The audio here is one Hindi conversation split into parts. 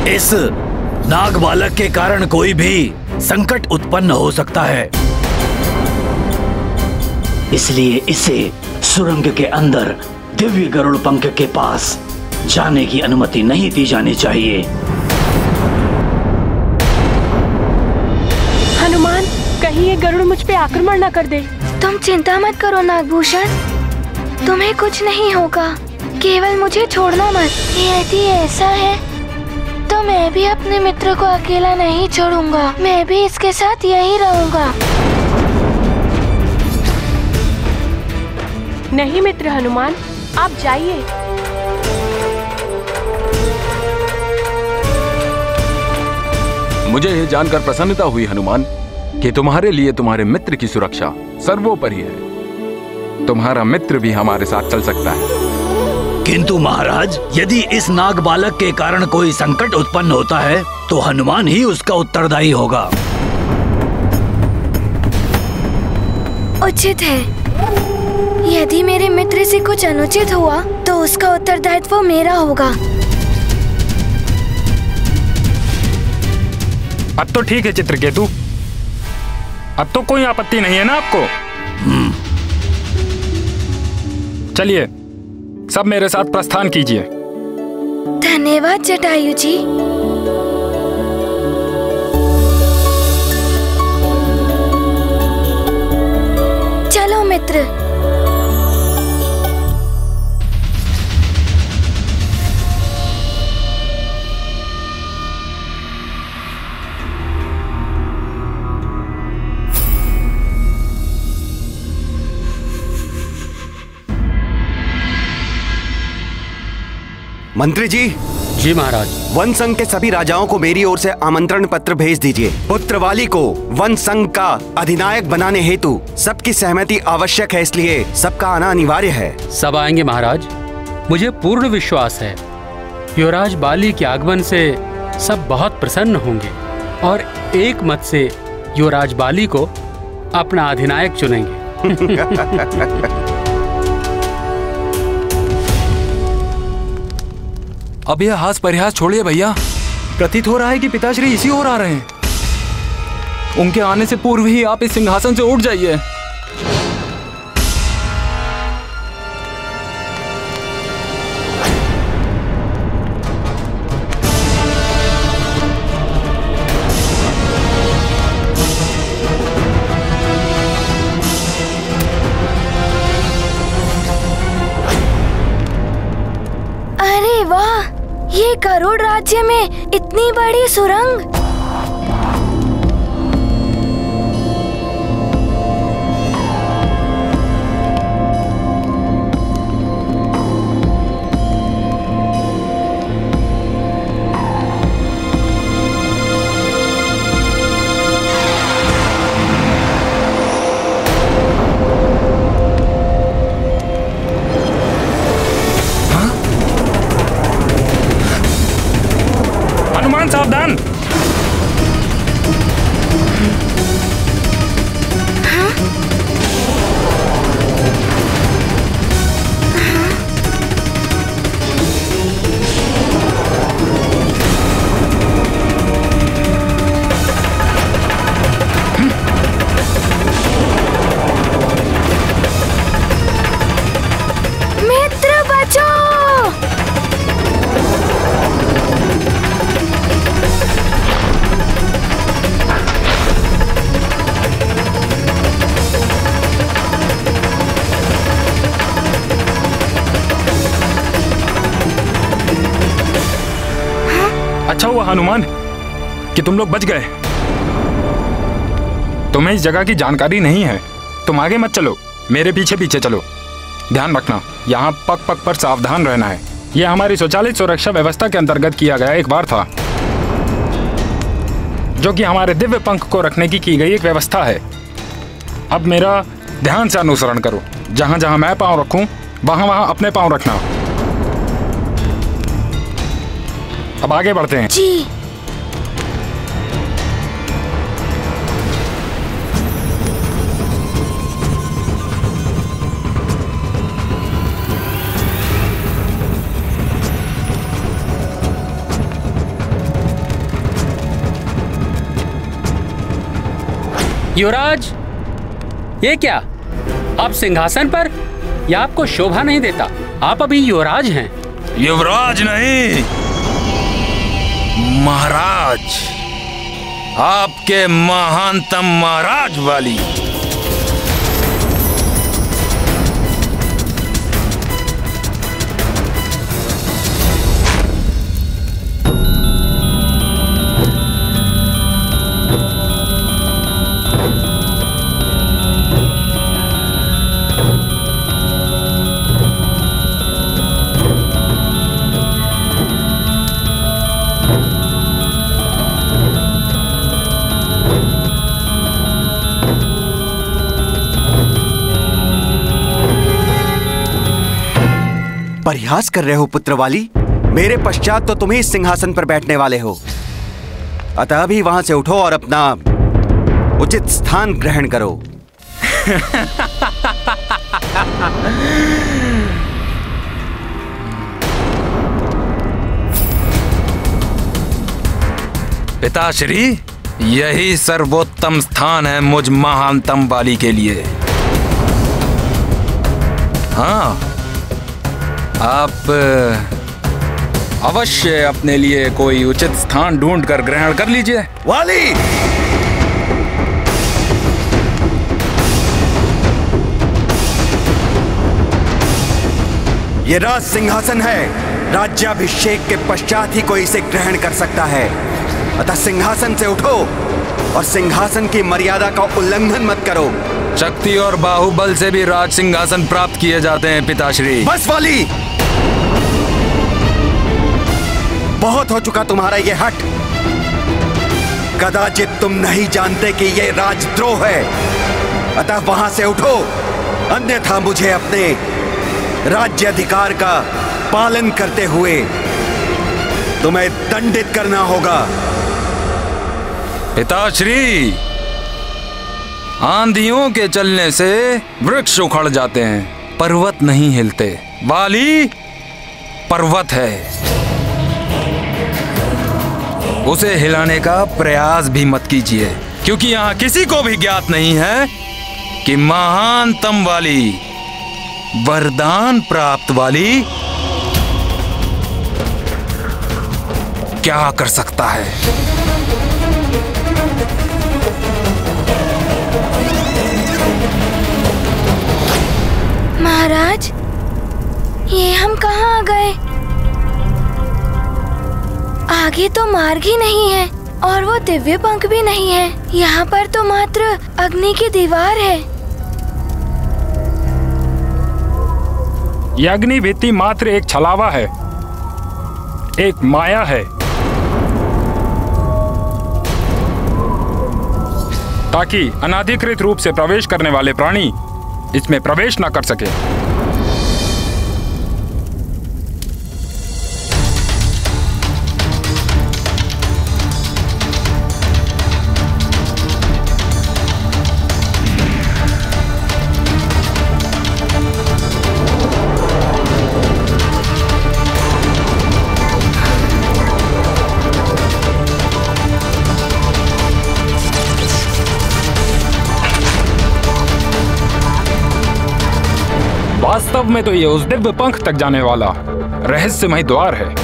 इस नाग बालक के कारण कोई भी संकट उत्पन्न हो सकता है, इसलिए इसे सुरंग के अंदर दिव्य गरुड़ पंख के पास जाने की अनुमति नहीं दी जानी चाहिए। हनुमान, कहीं ये गरुड़ मुझ पे आक्रमण न कर दे। तुम चिंता मत करो नागभूषण, तुम्हें कुछ नहीं होगा, केवल मुझे छोड़ना मत। यदि ऐसा है तो मैं भी अपने मित्र को अकेला नहीं छोड़ूंगा, मैं भी इसके साथ यहीं रहूंगा। नहीं मित्र हनुमान, आप जाइए। मुझे यह जानकर प्रसन्नता हुई हनुमान कि तुम्हारे लिए तुम्हारे मित्र की सुरक्षा सर्वोपरि है। तुम्हारा मित्र भी हमारे साथ चल सकता है। किंतु महाराज, यदि इस नाग बालक के कारण कोई संकट उत्पन्न होता है तो हनुमान ही उसका उत्तरदायी होगा। उचित है, यदि मेरे मित्र से कुछ अनुचित हुआ तो उसका उत्तरदायित्व मेरा होगा। अब तो ठीक है चित्रकेतु, अब तो कोई आपत्ति नहीं है ना आपको? चलिए सब मेरे साथ प्रस्थान कीजिए। धन्यवाद जटायु जी। चलो मित्र। मंत्री जी। जी महाराज। वन संघ के सभी राजाओं को मेरी ओर से आमंत्रण पत्र भेज दीजिए। पुत्रवाली को वन संघ का अधिनायक बनाने हेतु सबकी सहमति आवश्यक है, इसलिए सबका आना अनिवार्य है। सब आएंगे महाराज, मुझे पूर्ण विश्वास है युवराज बाली के आगमन से सब बहुत प्रसन्न होंगे और एक मत से युवराज बाली को अपना अधिनायक चुनेंगे। अब यह हास परिहास छोड़िए भैया। प्रतीत हो रहा है कि पिताश्री इसी ओर आ रहे हैं। उनके आने से पूर्व ही आप इस सिंहासन से उठ जाइए। अरे वाह, ये गरुड़ राज्य में इतनी बड़ी सुरंग। सावधान। मित्र बचो। अच्छा हुआ हनुमान कि तुम लोग बच गए। तुम्हें इस जगह की जानकारी नहीं है। तुम आगे मत चलो, मेरे पीछे पीछे चलो। ध्यान रखना, यहाँ पग पग पर सावधान रहना है। यह हमारी स्वचालित सुरक्षा व्यवस्था के अंतर्गत किया गया एक बार था, जो कि हमारे दिव्य पंख को रखने की गई एक व्यवस्था है। अब मेरा ध्यान से अनुसरण करो। जहां जहां मैं पांव रखूं वहां वहां अपने पांव रखना। अब आगे बढ़ते हैं। जी। युवराज, ये क्या? आप सिंहासन पर? यह आपको शोभा नहीं देता। आप अभी युवराज हैं। युवराज नहीं, महाराज, आपके महानतम महाराज वाली। परिहास कर रहे हो पुत्रवाली? मेरे पश्चात तो तुम ही इस सिंहासन पर बैठने वाले हो। अतः अभी वहां से उठो और अपना उचित स्थान ग्रहण करो। पिताश्री, यही सर्वोत्तम स्थान है मुझ महानतम बाली के लिए। हाँ, आप अवश्य अपने लिए कोई उचित स्थान ढूंढ कर ग्रहण कर लीजिए। वाली, ये राज सिंहासन है। राज्याभिषेक के पश्चात ही कोई इसे ग्रहण कर सकता है। अतः सिंहासन से उठो और सिंहासन की मर्यादा का उल्लंघन मत करो। शक्ति और बाहुबल से भी राज सिंहासन प्राप्त किए जाते हैं पिताश्री। बस वाली, बहुत हो चुका तुम्हारा ये हट। कदाचित तुम नहीं जानते कि ये राजद्रोह है। अतः वहां से उठो, अन्यथा मुझे अपने राज्य अधिकार का पालन करते हुए तुम्हें दंडित करना होगा। पिताश्री, आंधियों के चलने से वृक्ष उखड़ जाते हैं, पर्वत नहीं हिलते। वाली पर्वत है, उसे हिलाने का प्रयास भी मत कीजिए, क्योंकि यहाँ किसी को भी ज्ञात नहीं है कि महानतम वाली, वरदान प्राप्त वाली क्या कर सकता है। महाराज, ये हम कहाँ आ गए? आगे तो मार्ग ही नहीं है और वो दिव्य पंख भी नहीं है। यहाँ पर तो मात्र अग्नि की दीवार है। यह अग्नि भित्ति मात्र एक छलावा है, एक माया है, ताकि अनाधिकृत रूप से प्रवेश करने वाले प्राणी इसमें प्रवेश न कर सके। वास्तव में तो ये उस दिव्य पंख तक जाने वाला रहस्यमय द्वार है।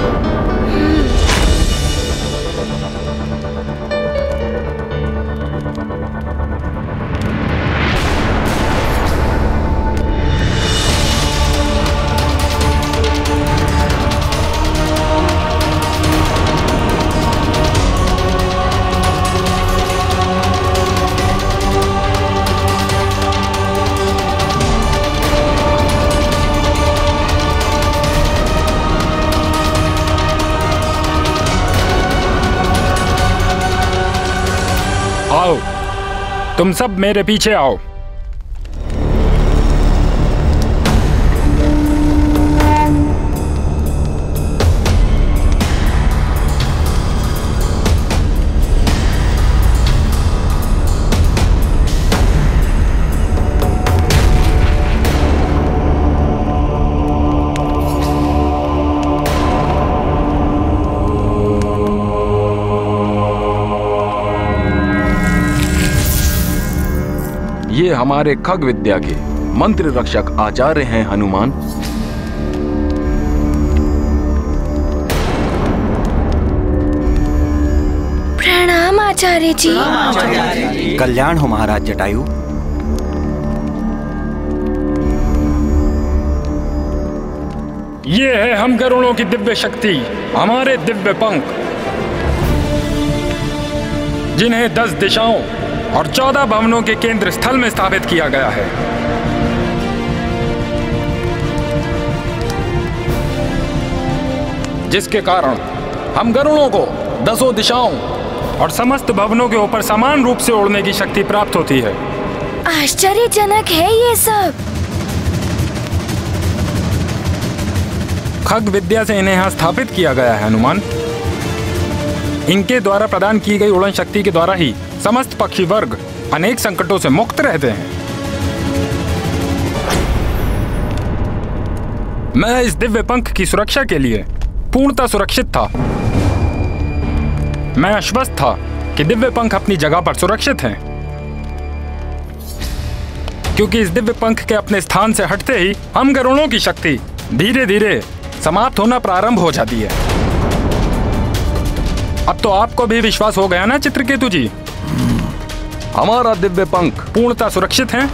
आओ, तुम सब मेरे पीछे आओ। ये हमारे खग विद्या के मंत्र रक्षक आचार्य हैं हनुमान। प्रणाम आचार्य जी। कल्याण हो महाराज जटायु। ये है हम गरुड़ों की दिव्य शक्ति, हमारे दिव्य पंख, जिन्हें 10 दिशाओं और 14 भवनों के केंद्र स्थल में स्थापित किया गया है। जिसके कारण हम गरुड़ों को 10 दिशाओं और समस्त भवनों के ऊपर समान रूप से उड़ने की शक्ति प्राप्त होती है। आश्चर्यजनक है ये सब। खग विद्या से इन्हें यहाँ स्थापित किया गया है हनुमान। इनके द्वारा प्रदान की गई उड़न शक्ति के द्वारा ही समस्त पक्षी वर्ग अनेक संकटों से मुक्त रहते हैं। मैं इस दिव्य पंख की सुरक्षा के लिए पूर्णतः सुरक्षित था। मैं आश्वस्त था कि दिव्य पंख अपनी जगह पर सुरक्षित हैं, क्योंकि इस दिव्य पंख के अपने स्थान से हटते ही हम गरुड़ों की शक्ति धीरे धीरे समाप्त होना प्रारंभ हो जाती है। अब तो आपको भी विश्वास हो गया ना चित्रकेतु जी? हमारा दिव्य पंख पूर्णतः सुरक्षित है।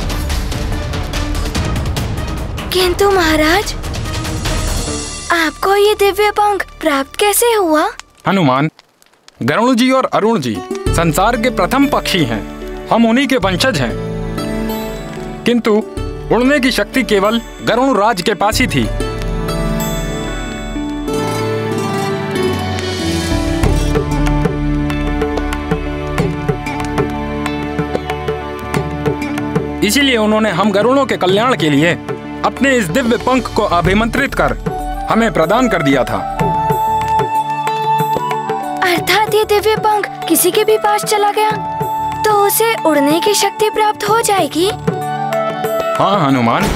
किंतु महाराज, आपको ये दिव्य पंख प्राप्त कैसे हुआ? हनुमान, गरुण जी और अरुण जी संसार के प्रथम पक्षी हैं। हम उन्हीं के वंशज हैं। किंतु उड़ने की शक्ति केवल गरुण राज के पास ही थी। इसीलिए उन्होंने हम गरुड़ों के कल्याण के लिए अपने इस दिव्य पंख को अभिमंत्रित कर हमें प्रदान कर दिया था। अर्थात ये दिव्य पंख किसी के भी पास चला गया तो उसे उड़ने की शक्ति प्राप्त हो जाएगी। हाँ हनुमान,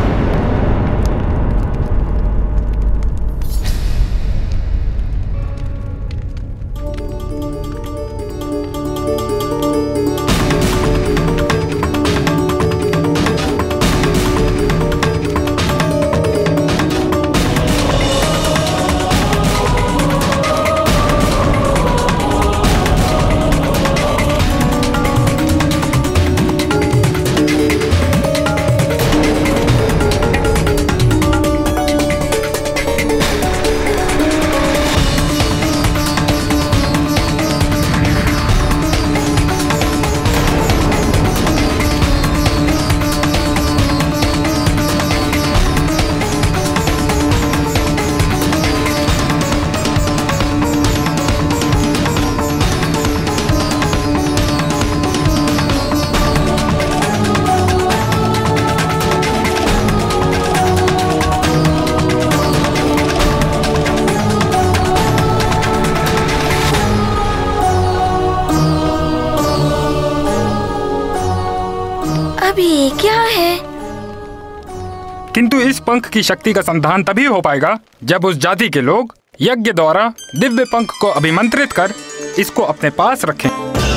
ये क्या है? किंतु इस पंख की शक्ति का संधान तभी हो पाएगा जब उस जाति के लोग यज्ञ द्वारा दिव्य पंख को अभिमंत्रित कर इसको अपने पास रखें।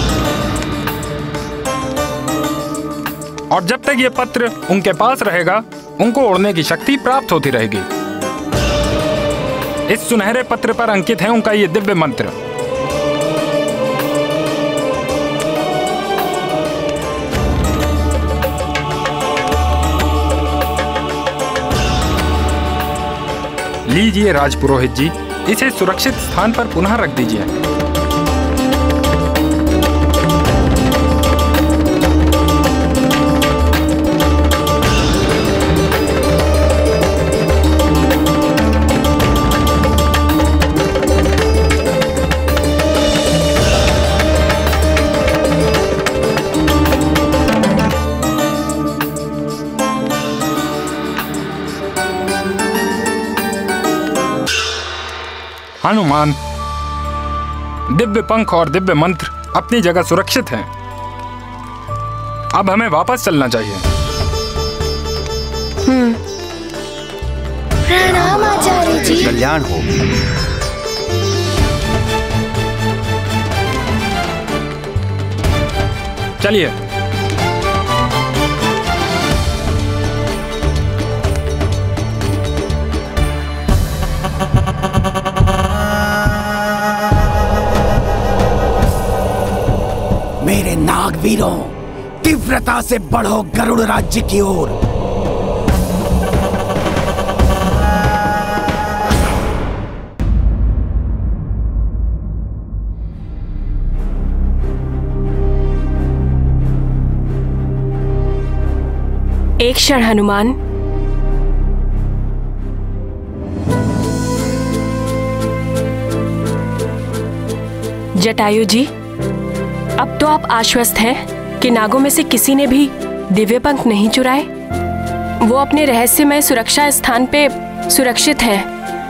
और जब तक ये पत्र उनके पास रहेगा, उनको उड़ने की शक्ति प्राप्त होती रहेगी। इस सुनहरे पत्र पर अंकित है उनका ये दिव्य मंत्र। लीजिए राजपुरोहित जी, इसे सुरक्षित स्थान पर पुनः रख दीजिए। हनुमान, दिव्य पंख और दिव्य मंत्र अपनी जगह सुरक्षित हैं। अब हमें वापस चलना चाहिए। प्रणाम आचार्य जी। कल्याण हो। चलिए। मेरे नागवीरों, तीव्रता से बढ़ो गरुड़ राज्य की ओर। एक क्षण हनुमान। जटायु जी, अब तो आप आश्वस्त हैं कि नागों में से किसी ने भी दिव्य पंख नहीं चुराए। वो अपने रहस्यमय सुरक्षा स्थान पे सुरक्षित हैं।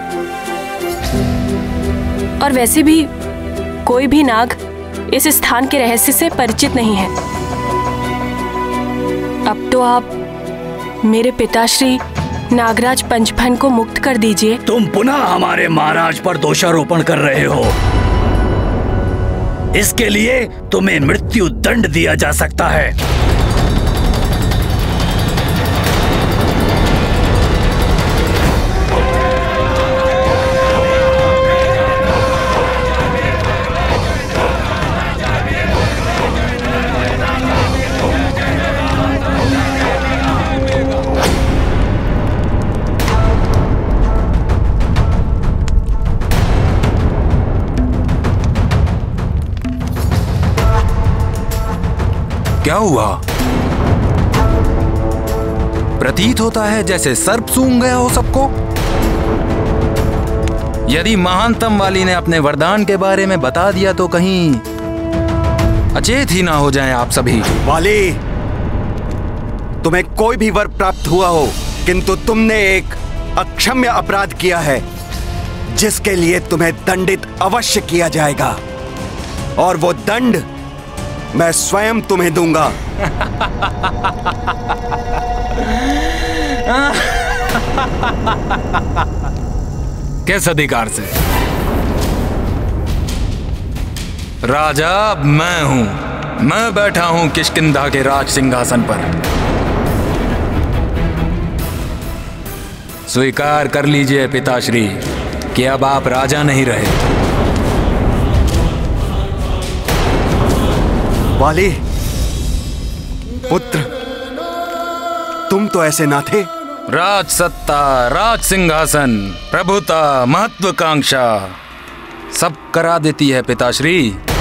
और वैसे भी कोई भी नाग इस स्थान के रहस्य से परिचित नहीं है। अब तो आप मेरे पिताश्री नागराज पंचफन को मुक्त कर दीजिए। तुम पुनः हमारे महाराज पर दोषारोपण कर रहे हो। इसके लिए तुम्हें मृत्यु दंड दिया जा सकता है। क्या हुआ? प्रतीत होता है जैसे सर्प सूंघ गया हो सबको। यदि महानतम वाली ने अपने वरदान के बारे में बता दिया तो कहीं अचेत ही ना हो जाएं आप सभी। वाली, तुम्हें कोई भी वर प्राप्त हुआ हो, किंतु तुमने एक अक्षम्य अपराध किया है, जिसके लिए तुम्हें दंडित अवश्य किया जाएगा। और वो दंड मैं स्वयं तुम्हें दूंगा। किस अधिकार से? राजा अब मैं हूं। मैं बैठा हूं किष्किंधा के राज सिंहासन पर। स्वीकार कर लीजिए पिताश्री कि अब आप राजा नहीं रहे। वाली पुत्र, तुम तो ऐसे ना थे। राज सत्ता, राज सिंहासन, प्रभुता, महत्वाकांक्षा सब करा देती है पिताश्री।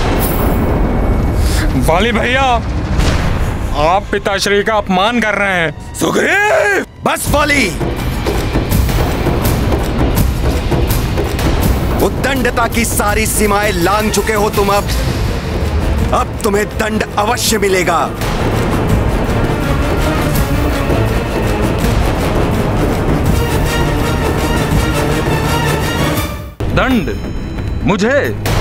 वाली भैया, आप पिताश्री का अपमान कर रहे हैं। सुग्रीव, बस वाली। उद्दंडता की सारी सीमाएं लांघ चुके हो तुम। अब तुम्हें दंड अवश्य मिलेगा। दंड मुझे?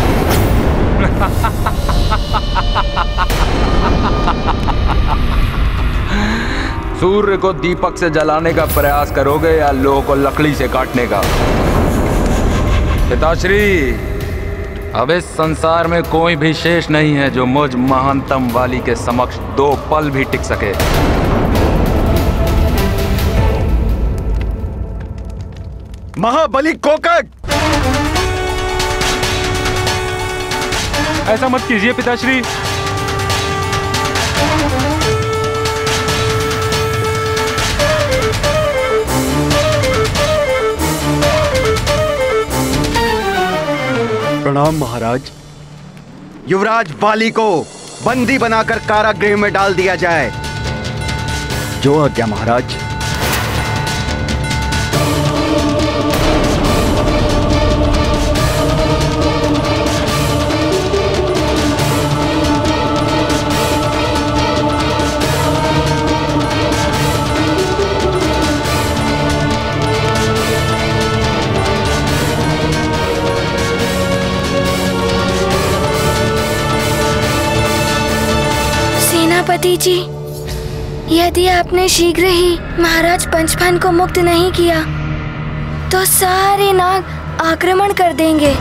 सूर्य को दीपक से जलाने का प्रयास करोगे या लोह को लकड़ी से काटने का? पिताश्री, अब इस संसार में कोई भी शेष नहीं है जो मुझ महानतम वाली के समक्ष 2 पल भी टिक सके। महाबली कोकक! ऐसा मत कीजिए पिताश्री। प्रणाम महाराज। युवराज बाली को बंदी बनाकर कारागृह में डाल दिया जाए। जो आज्ञा महाराज। सेनापति जी, यदि आपने शीघ्र ही महाराज पंचफन को मुक्त नहीं किया तो सारे नाग आक्रमण कर देंगे।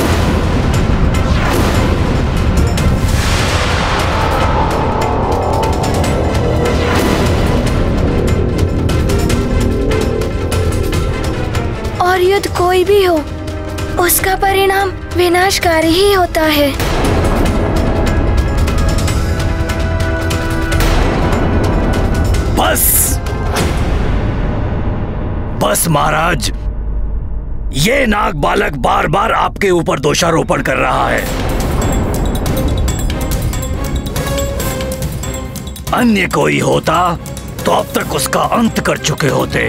और युद्ध कोई भी हो, उसका परिणाम विनाशकारी ही होता है। बस महाराज, ये नाग बालक बार बार आपके ऊपर दोषारोपण कर रहा है। अन्य कोई होता तो अब तक उसका अंत कर चुके होते।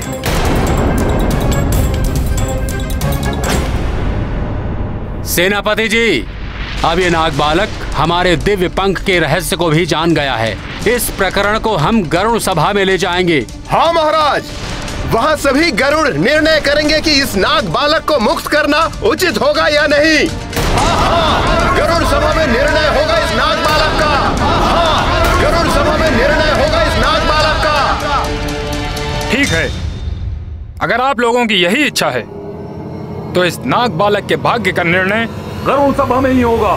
सेनापति जी, अब ये नाग बालक हमारे दिव्य पंख के रहस्य को भी जान गया है। इस प्रकरण को हम गरुड़ सभा में ले जाएंगे। हाँ महाराज, वहाँ सभी गरुड़ निर्णय करेंगे कि इस नाग बालक को मुक्त करना उचित होगा या नहीं। गरुड़ सभा में निर्णय होगा इस नाग बालक का। हाँ, गरुड़ सभा में निर्णय होगा इस नाग बालक का। ठीक है, अगर आप लोगों की यही इच्छा है तो इस नाग बालक के भाग्य का निर्णय गरुड़ सभा में ही होगा।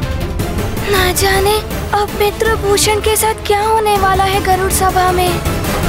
ना जाने अब मित्र भूषण के साथ क्या होने वाला है गरुड़ सभा में।